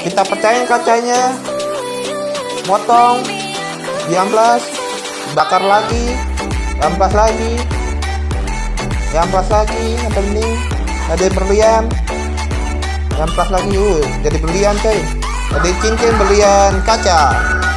Kita pecahin kacanya, motong, diamplas, bakar lagi, amplas lagi, diamplas lagi sampai bening. Ada berlian, diamplas lagi, jadi berlian coy. Ada cincin berlian kaca.